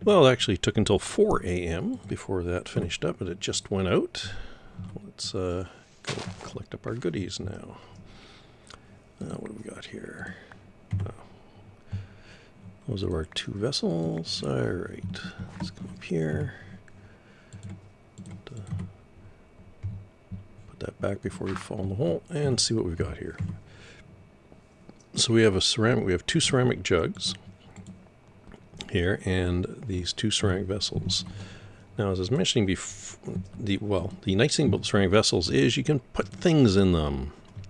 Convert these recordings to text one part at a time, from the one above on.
Well, it actually took until 4 a.m. before that finished up, but it just went out. Let's go collect up our goodies now. What do we got here? Those are our 2 vessels. All right, let's come up here. Put that back before we fall in the hole and see what we've got here. So we have we have 2 ceramic jugs here and these 2 ceramic vessels. Now, as I was mentioning before, the nice thing about ceramic vessels is you can put things in them.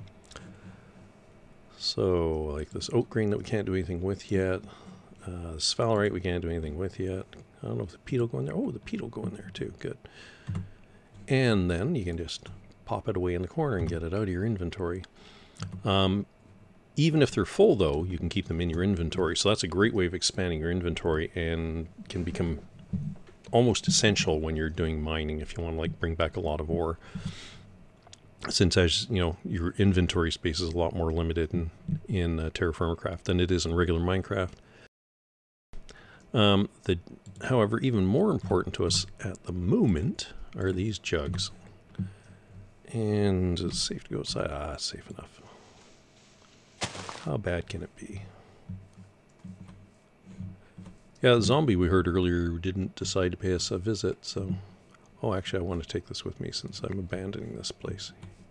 So, like this oak grain that we can't do anything with yet. Sphalerite we can't do anything with yet. I don't know if the peat will go in there. Oh, the peat will go in there too. Good. And then you can just pop it away in the corner and get it out of your inventory. Even if they're full, though, you can keep them in your inventory. So that's a great way of expanding your inventory and can become almost essential when you're doing mining if you want to like bring back a lot of ore. Since, as you know, your inventory space is a lot more limited in Terra Firma Craft than it is in regular Minecraft. However, even more important to us at the moment are these jugs. And it's safe to go outside. Ah, safe enough. How bad can it be? Yeah, the zombie we heard earlier didn't decide to pay us a visit, so... Oh, actually, I want to take this with me since I'm abandoning this place.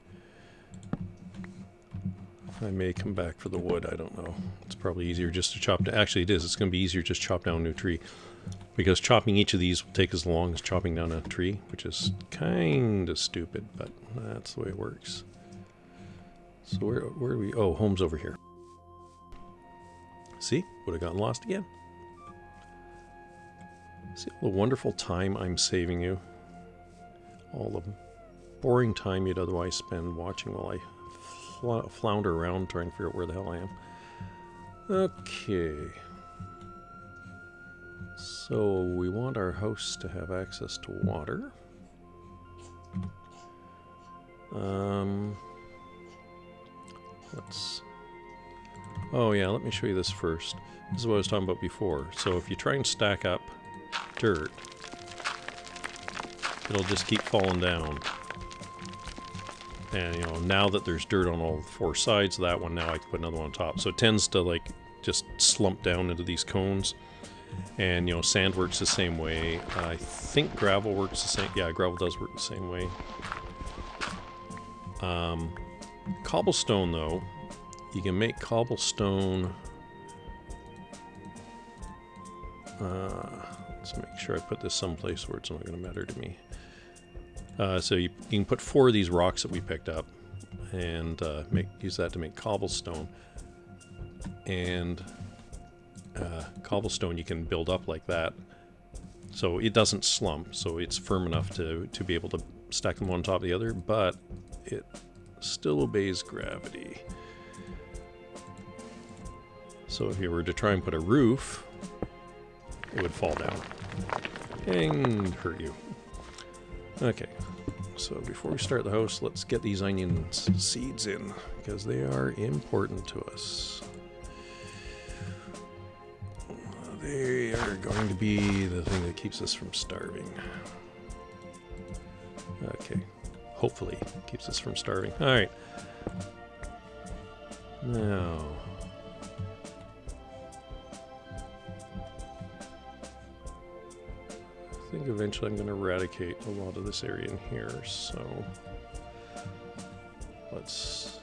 I may come back for the wood, I don't know. It's probably easier just to chop... Actually, it is. It's going to be easier just to chop down a new tree. Because chopping each of these will take as long as chopping down a tree, which is kind of stupid, but that's the way it works. So where are we? Oh, home's over here. See? Would have gotten lost again. See all the wonderful time I'm saving you. All the boring time you'd otherwise spend watching while I flounder around trying to figure out where the hell I am. Okay. So we want our house to have access to water. Oh yeah, let me show you this first. This is what I was talking about before. So if you try and stack up dirt, it'll just keep falling down. And you know, now that there's dirt on all 4 sides of that one, now I can put another one on top. So it tends to like just slump down into these cones. And you know, sand works the same way. I think gravel works the same. Yeah, gravel does work the same way. Cobblestone, though, you can make cobblestone. Let's make sure I put this someplace where it's not going to matter to me. So you can put 4 of these rocks that we picked up and use that to make cobblestone. And cobblestone you can build up like that, so it doesn't slump, so it's firm enough to be able to stack them one on top of the other, but it still obeys gravity. So if you were to try and put a roof, it would fall down and hurt you. Okay, so before we start the house, let's get these onion seeds in, because they are important to us. They are going to be the thing that keeps us from starving. Okay. Hopefully keeps us from starving. Alright. Now... I think eventually I'm going to eradicate a lot of this area in here, so... Let's...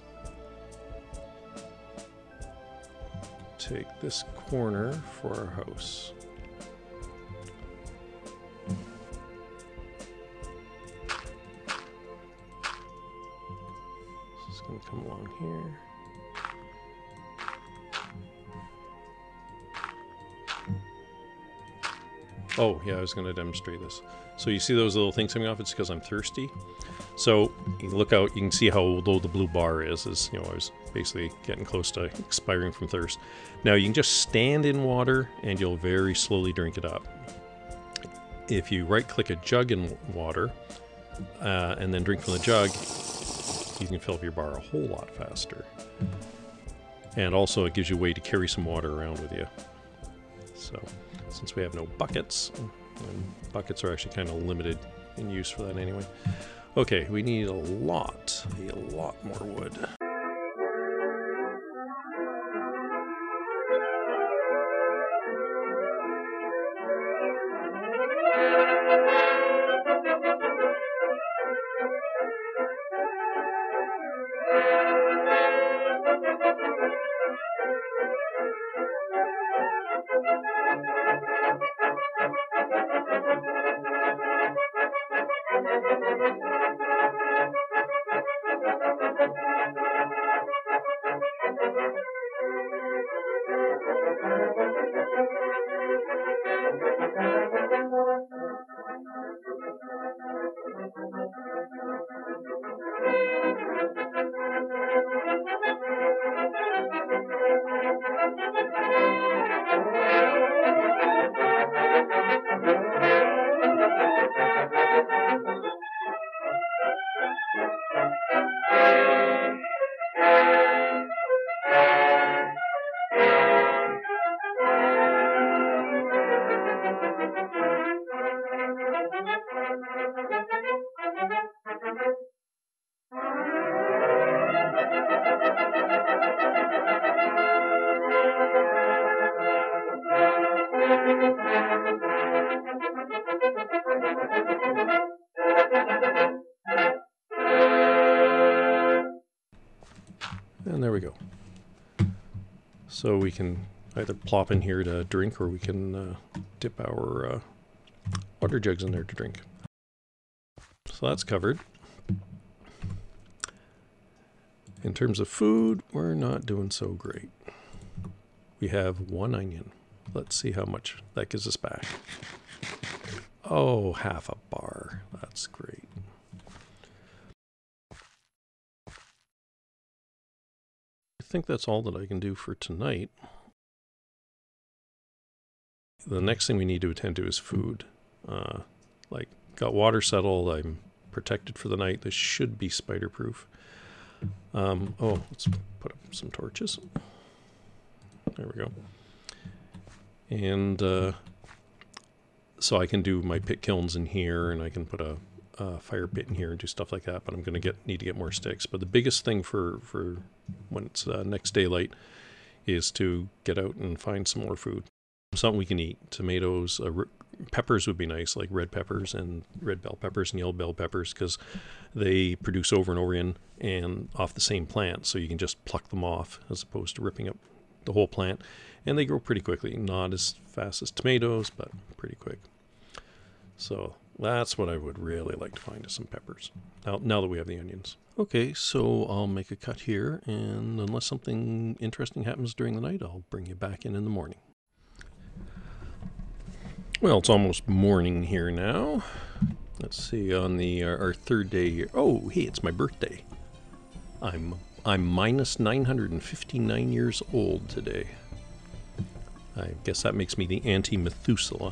take this corner for our house. This is going to come along here. Oh, yeah, I was going to demonstrate this. So you see those little things coming off? It's because I'm thirsty. So you look out, you can see how low the blue bar is. You know, I was basically getting close to expiring from thirst. Now you can just stand in water and you'll very slowly drink it up. If you right-click a jug in water and then drink from the jug, you can fill up your bar a whole lot faster. And also it gives you a way to carry some water around with you. So since we have no buckets, and buckets are actually kind of limited in use for that anyway. Okay, we need a lot more wood. And there we go. So we can either plop in here to drink, or we can dip our water jugs in there to drink. So that's covered. In terms of food, we're not doing so great. We have 1 onion. Let's see how much that gives us back. Oh, half a bar. That's great. I think that's all that I can do for tonight. The next thing we need to attend to is food. Like, got water settled. I'm protected for the night. This should be spider proof. Oh, let's put up some torches. There we go. And so I can do my pit kilns in here, and I can put a fire pit in here and do stuff like that. But I'm going to need to get more sticks. But the biggest thing for when it's next daylight is to get out and find some more food. Something we can eat. Tomatoes, peppers would be nice, like red peppers and red bell peppers and yellow bell peppers, because they produce over and over again and off the same plant, so you can just pluck them off as opposed to ripping up the whole plant. And they grow pretty quickly, not as fast as tomatoes, but pretty quick. So that's what I would really like to find, is some peppers, now that we have the onions. Okay, so I'll make a cut here, and unless something interesting happens during the night, I'll bring you back in the morning. Well, it's almost morning here now. Let's see, on the our third day here. Oh, hey, it's my birthday. I'm minus 959 years old today. I guess that makes me the anti-Methuselah.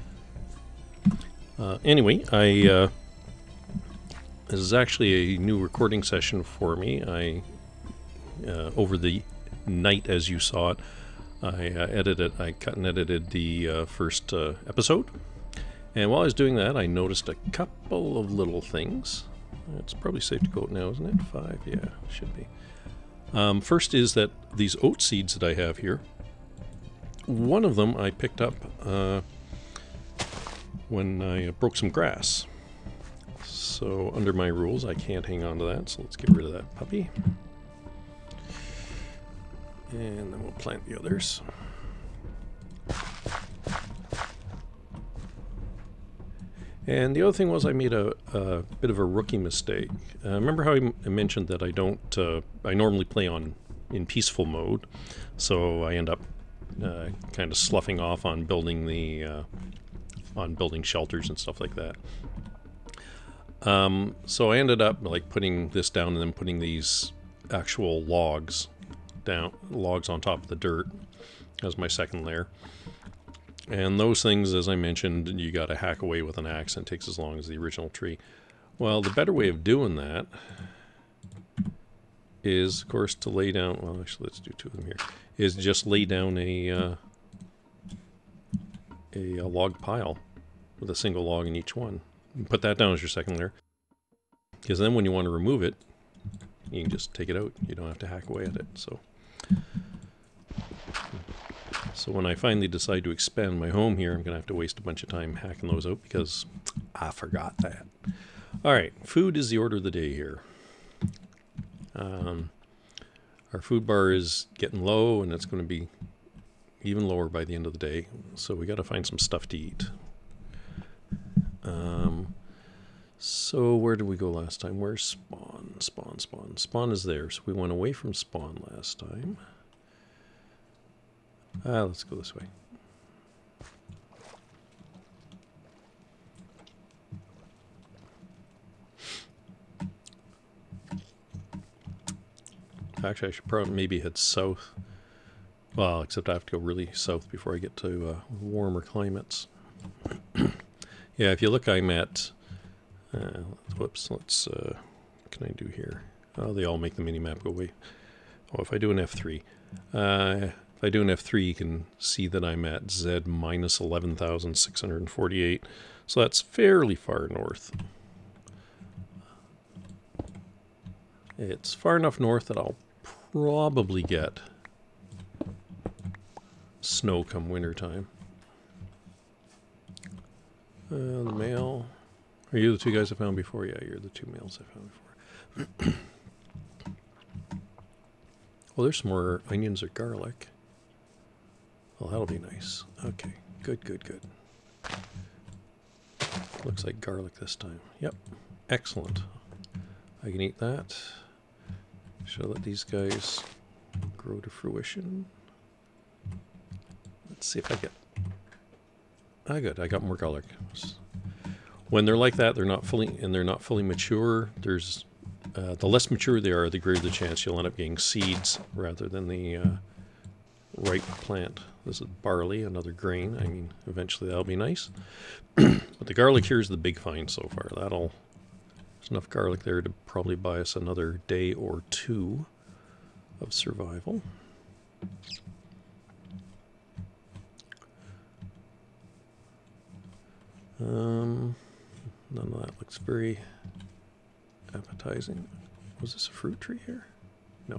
Anyway, this is actually a new recording session for me. Over the night, as you saw it, I cut and edited the first episode. And while I was doing that, I noticed a couple of little things. It's probably safe to go out now, isn't it? 5? Yeah, should be. First is that these oat seeds that I have here, one of them I picked up when I broke some grass. So under my rules, I can't hang on to that, so let's get rid of that puppy. And then we'll plant the others. And the other thing was I made a bit of a rookie mistake. Remember how I mentioned that I normally play in peaceful mode, so I end up kind of sloughing off on building building shelters and stuff like that. So I ended up like putting this down and then putting these actual logs on top of the dirt as my second layer. And those things, as I mentioned, you got to hack away with an axe, and it takes as long as the original tree. Well, the better way of doing that is, of course, to lay down, well, actually, let's do two of them here, is just lay down a log pile with a single log in each one. And put that down as your second layer. Because then when you want to remove it, you can just take it out. You don't have to hack away at it. So when I finally decide to expand my home here, I'm going to have to waste a bunch of time hacking those out because I forgot that. Alright, food is the order of the day here. Our food bar is getting low, and it's going to be even lower by the end of the day. So we got to find some stuff to eat. So where did we go last time? Where's spawn? Spawn is there. So we went away from spawn last time. Let's go this way. Actually, I should probably maybe head south. Well, except I have to go really south before I get to warmer climates. Yeah, if you look, I'm at... whoops, let's... what can I do here? Oh, they all make the mini-map go away. Oh, if I do an F3. If I do an F3, you can see that I'm at Z minus 11,648. So that's fairly far north. It's far enough north that I'll probably get snow come wintertime. The male. Are you the two guys I found before? Yeah, you're the two males I found before. Well, there's some more onions or garlic. Well, that'll be nice. Okay, good. Looks like garlic this time. Yep, excellent. I can eat that. Should I let these guys grow to fruition? Let's see if I get... Ah, good. I got more garlic. When they're like that, they're not fully mature. There's the less mature they are, the greater the chance you'll end up getting seeds rather than the ripe plant. This is barley, another grain. I mean, eventually that'll be nice. But the garlic here is the big find so far. There's enough garlic there to probably buy us another day or two of survival. None of that looks very appetizing. Was this a fruit tree here? No.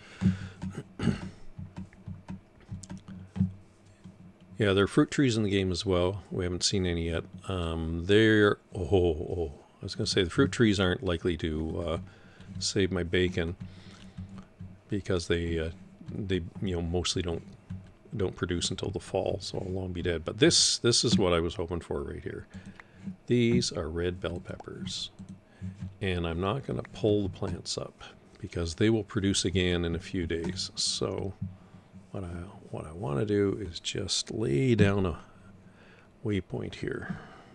Yeah, there are fruit trees in the game as well. We haven't seen any yet. I was going to say the fruit trees aren't likely to save my bacon because they mostly don't produce until the fall, so I'll long be dead. But this is what I was hoping for right here. These are red bell peppers, and I'm not going to pull the plants up because they will produce again in a few days. So what I want to do is just lay down a waypoint here.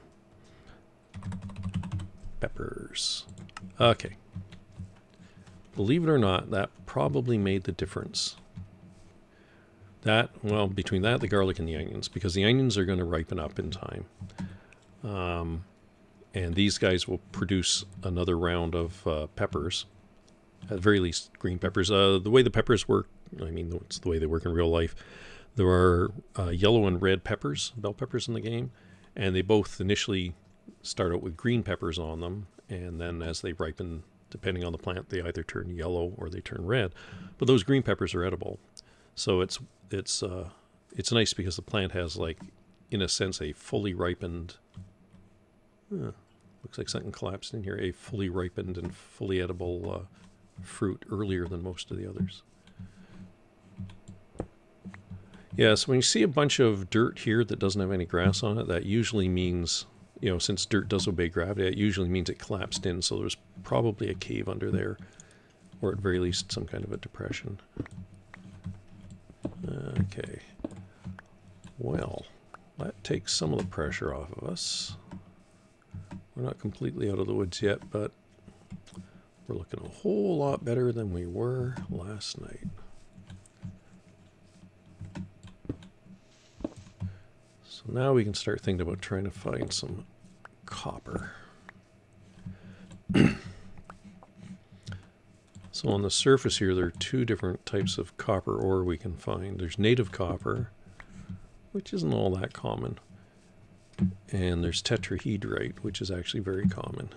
Peppers. Okay. Believe it or not, that probably made the difference. Between that, the garlic, and the onions, because the onions are going to ripen up in time. And these guys will produce another round of peppers. At the very least, green peppers. The way the peppers work, I mean, it's the way they work in real life. There are yellow and red peppers, bell peppers in the game, and they both initially start out with green peppers on them, and then as they ripen, depending on the plant, they either turn yellow or they turn red. But those green peppers are edible. So it's nice because the plant has, like, in a sense, a fully ripened... looks like something collapsed in here. A fully ripened and fully edible fruit earlier than most of the others. Yeah, so when you see a bunch of dirt here that doesn't have any grass on it, that usually means, since dirt does obey gravity, it usually means it collapsed in, so there's probably a cave under there, or at very least some kind of a depression. Okay. Well, that takes some of the pressure off of us. We're not completely out of the woods yet, but we're looking a whole lot better than we were last night. So now we can start thinking about trying to find some copper. So on the surface here, there are two different types of copper ore we can find. There's native copper, which isn't all that common. And there's tetrahedrite, which is actually very common.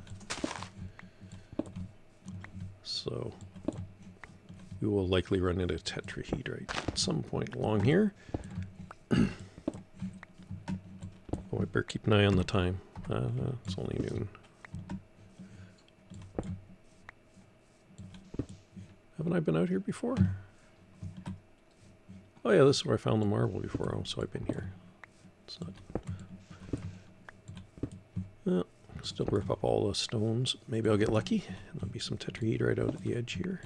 So we will likely run into tetrahedrite at some point along here. Oh, I better keep an eye on the time. It's only noon. Haven't I been out here before? Oh yeah, this is where I found the marble before. Oh, so I've been here. It's not... Well, still rip up all the stones. Maybe I'll get lucky. And there'll be some tetrahedrite out at the edge here.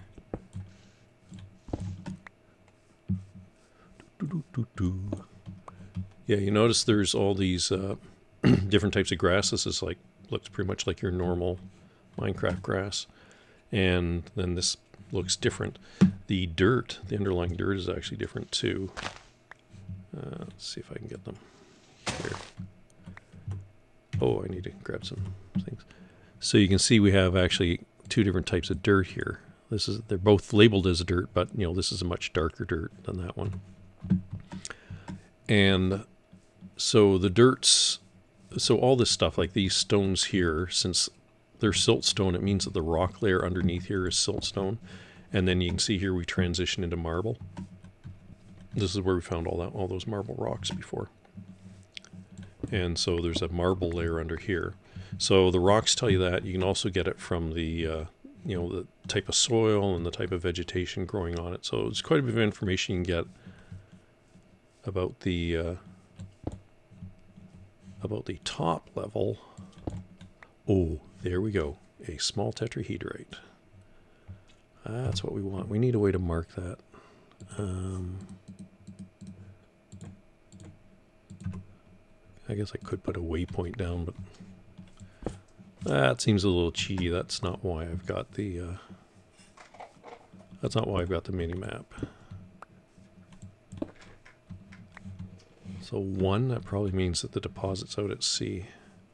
Yeah, you notice there's all these different types of grass. This is like, looks pretty much like your normal Minecraft grass. And then this looks different. The dirt, the underlying dirt is actually different too. Let's see if I can get them here. Oh, I need to grab some things. So you can see we have actually two different types of dirt here. They're both labeled as dirt, but you know, this is a much darker dirt than that one. And so the dirts, so all this stuff, like these stones here, since they're siltstone, it means that the rock layer underneath here is siltstone. And then you can see here we transition into marble. This is where we found all those marble rocks before. And so there's a marble layer under here. So the rocks tell you that. You can also get it from the, you know, the type of soil and the type of vegetation growing on it. So it's quite a bit of information you can get about the top level. Oh, there we go. A small tetrahedrite. That's what we want. We need a way to mark that. I guess I could put a waypoint down, but that seems a little cheaty. That's not why I've got the mini map. So 1, that probably means that the deposit's out at sea.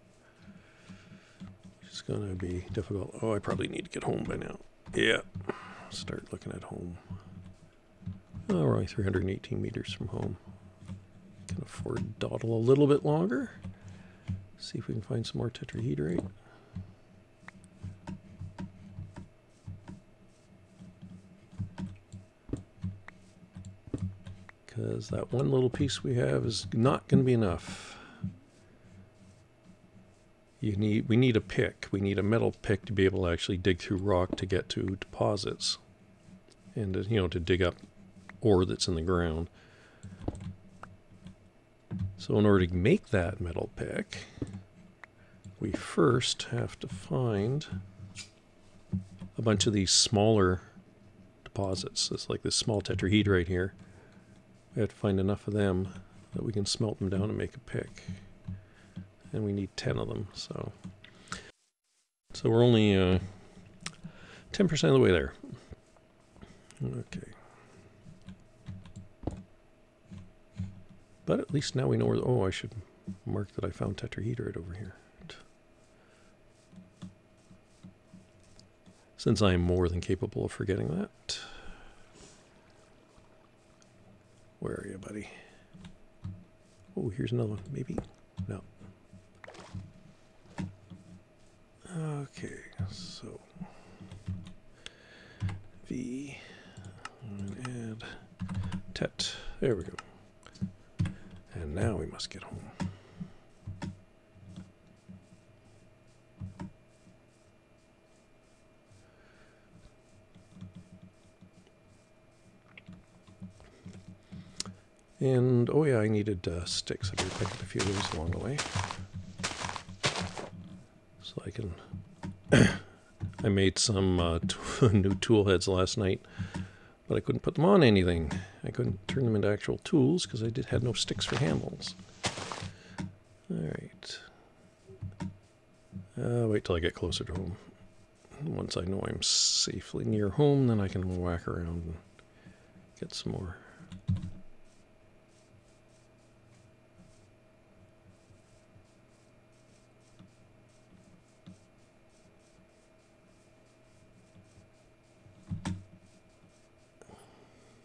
It's gonna be difficult. Oh, I probably need to get home by now. Yeah, start looking at home. Oh, we're only 318 meters from home. Can afford to dawdle a little bit longer. See if we can find some more tetrahedrite. Because that one little piece we have is not going to be enough. We need a pick. We need a metal pick to be able to actually dig through rock to get to deposits, and to, you know, to dig up ore that's in the ground. So in order to make that metal pick, we first have to find a bunch of these smaller deposits. It's like this small tetrahedrite here. We have to find enough of them that we can smelt them down and make a pick. And we need 10 of them, so we're only 10% of the way there. Okay. But at least now we know where, oh, I should mark that I found tetrahedrite over here. Since I am more than capable of forgetting that. Where are you, buddy? Oh, here's another one, maybe? No. Okay, so V and add tet. There we go. And now we must get home. And oh yeah, I needed sticks. I better pick up a few of those along the way. So I can, I made some new tool heads last night, but I couldn't put them on anything. I couldn't turn them into actual tools because I had no sticks for handles. Alright. Wait till I get closer to home. Once I know I'm safely near home, then I can whack around and get some more.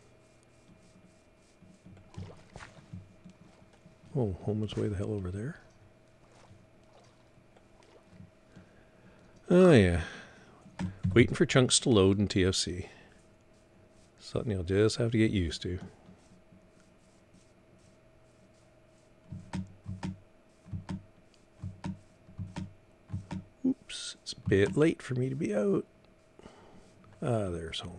Oh, home is way the hell over there. Oh yeah. Waiting for chunks to load in TFC. Something you'll just have to get used to. Oops, it's a bit late for me to be out. Ah, there's home.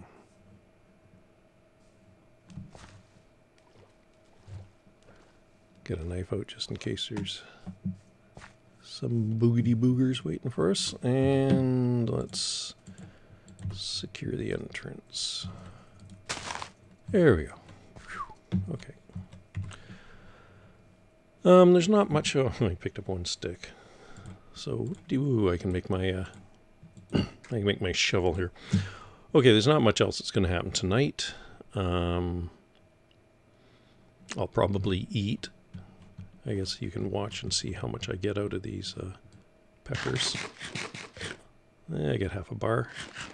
Get a knife out just in case there's some boogity boogers waiting for us. And let's secure the entrance. There we go. Whew. Okay. There's not much. Oh, I picked up one stick. So I can make my shovel here. Okay, there's not much else that's going to happen tonight. I'll probably eat. I guess you can watch and see how much I get out of these peppers. I get half a bar.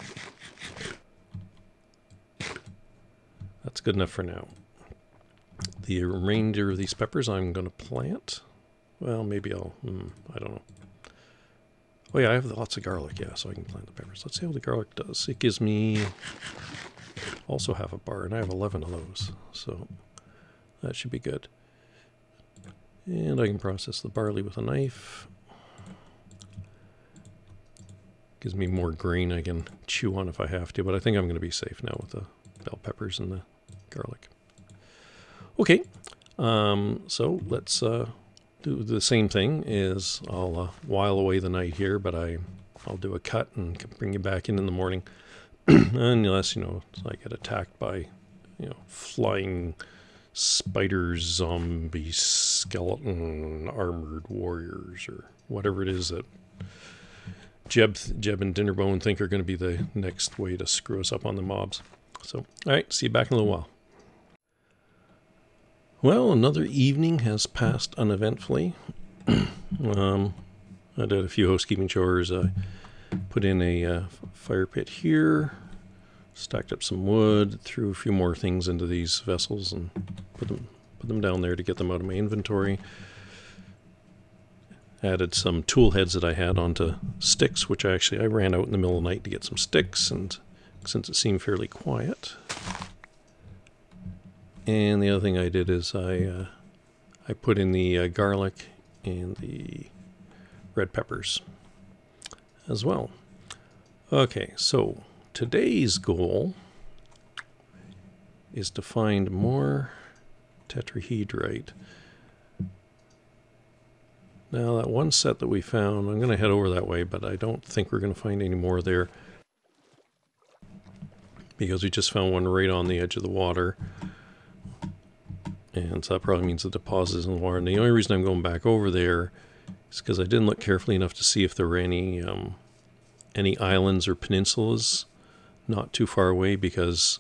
That's good enough for now. The remainder of these peppers I'm going to plant. Well, maybe I don't know. Oh yeah, I have lots of garlic, yeah, so I can plant the peppers. Let's see how the garlic does. It gives me also half a bar, and I have 11 of those, so that should be good. And I can process the barley with a knife. Gives me more grain I can chew on if I have to, but I think I'm going to be safe now with the bell peppers and the garlic. Okay, so let's do the same thing. Is I'll while away the night here, but I'll do a cut and bring you back in the morning, unless I get attacked by flying spiders, zombies, skeleton, armored warriors, or whatever it is that Jeb and Dinnerbone think are going to be the next way to screw us up on the mobs. So, all right, see you back in a little while. Well, another evening has passed uneventfully. I did a few housekeeping chores. I put in a fire pit here, stacked up some wood, threw a few more things into these vessels and put them down there to get them out of my inventory. Added some tool heads that I had onto sticks, which I ran out in the middle of the night to get some sticks, and since it seemed fairly quiet. And the other thing I did is I put in the garlic and the red peppers as well. Okay, so today's goal is to find more tetrahedrite. Now that one set that we found, I'm going to head over that way, but I don't think we're going to find any more there, because we just found one right on the edge of the water. And so that probably means the deposit is in the water. And the only reason I'm going back over there is because I didn't look carefully enough to see if there were any islands or peninsulas not too far away, because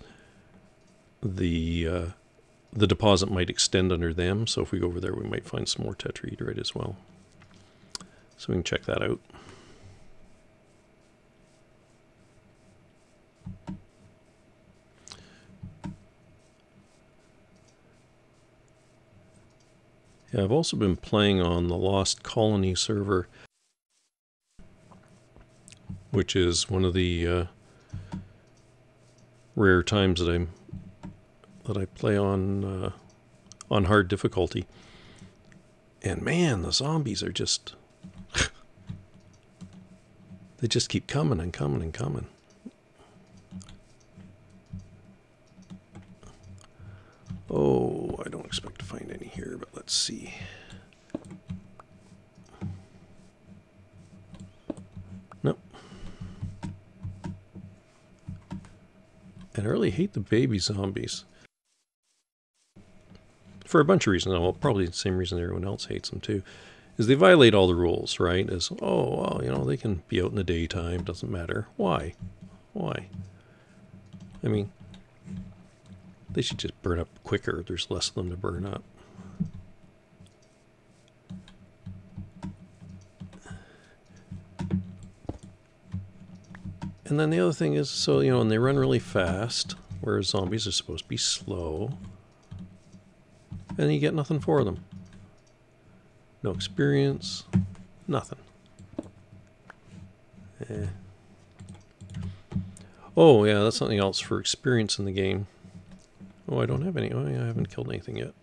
the deposit might extend under them. So if we go over there, we might find some more tetrahedrite as well. So we can check that out. Yeah, I've also been playing on the Lost Colony server, which is one of the rare times that I play on hard difficulty. And man, the zombies are just they just keep coming and coming and coming. Oh, I don't expect to find any here, but let's see. Nope. And I really hate the baby zombies. For a bunch of reasons. Well, probably the same reason everyone else hates them too. Is they violate all the rules, right? As, oh, well, they can be out in the daytime, doesn't matter. Why? Why? I mean, they should just burn up quicker. There's less of them to burn up. And then the other thing is, so, and they run really fast, whereas zombies are supposed to be slow. And you get nothing for them. No experience, nothing. Eh. Oh, yeah, that's something else for experience in the game. Oh, I don't have any. Oh, yeah, I haven't killed anything yet.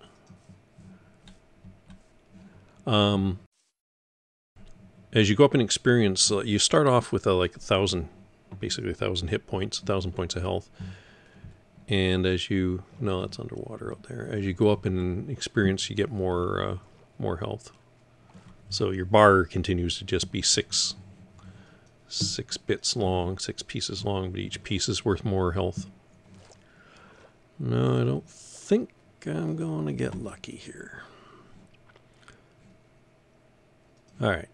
As you go up in experience, you start off with like 1,000, basically 1,000 hit points, 1,000 points of health. And as you, no, that's underwater out there. As you go up in experience, you get more health. So your bar continues to just be six bits long, 6 pieces long, but each piece is worth more health. No, I don't think I'm going to get lucky here. All right.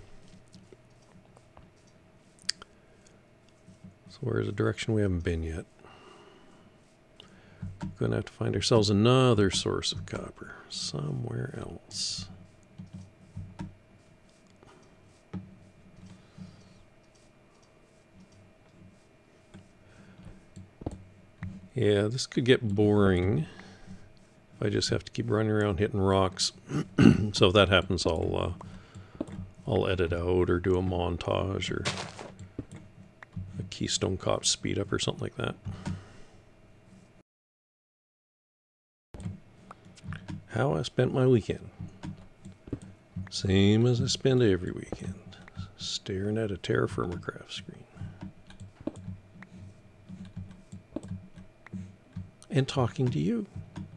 So where's the direction we haven't been yet? We're going to have to find ourselves another source of copper somewhere else. Yeah, this could get boring if I just have to keep running around hitting rocks. So if that happens, I'll edit out or do a montage or a Keystone Cop speed up or something like that. How I spent my weekend. Same as I spend every weekend. Staring at a Terra Firma Craft screen. And talking to you.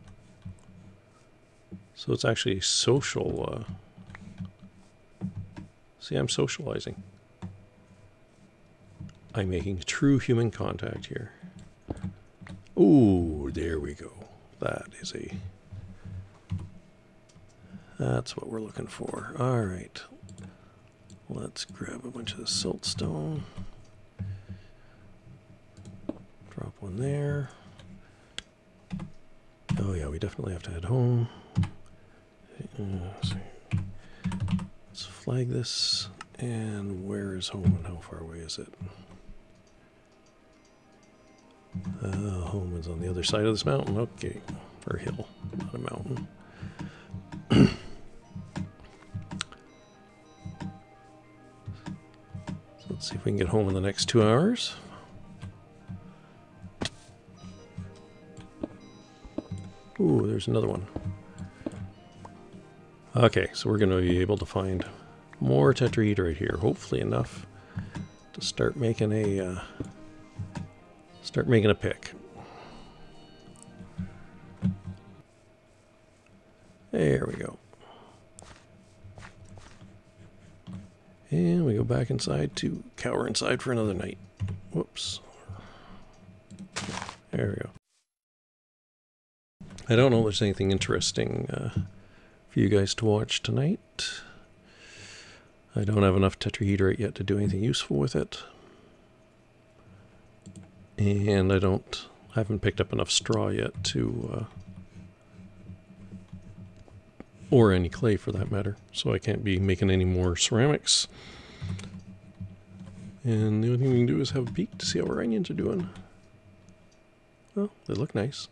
So it's actually a social... See, I'm socializing. I'm making true human contact here. Ooh, there we go. That is a... That's what we're looking for. All right. Let's grab a bunch of the siltstone. Drop one there. Oh yeah, we definitely have to head home. Let's flag this. And where is home and how far away is it? Home is on the other side of this mountain. Okay. Or hill, not a mountain. So let's see if we can get home in the next 2 hours. Ooh, there's another one. Okay, so we're going to be able to find more tetrahedrite here. Hopefully enough to start making a pick. There we go. And we go back inside to cower inside for another night. Whoops. There we go. I don't know if there's anything interesting for you guys to watch tonight. I don't have enough tetrahedrite yet to do anything useful with it. And I haven't picked up enough straw yet to, or any clay for that matter. So I can't be making any more ceramics. And the only thing we can do is have a peek to see how our onions are doing. Well, they look nice.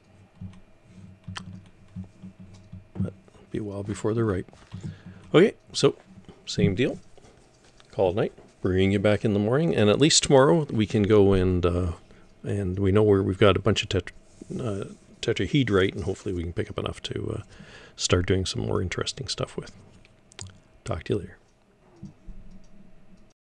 But it'll be a while before they're ripe. Okay, so same deal. Call it night. Bring you back in the morning, and at least tomorrow we can go and we know where we've got a bunch of tetrahedrite, and hopefully we can pick up enough to start doing some more interesting stuff with. Talk to you later.